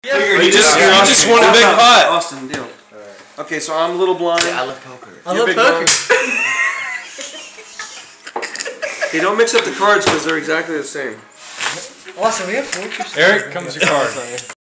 You just won a big pot. Austin, deal. Okay, so I'm a little blind. Yeah, I love poker. I love poker. Hey, don't mix up the cards because they're exactly the same. Austin, we have 4%. Eric, comes your card.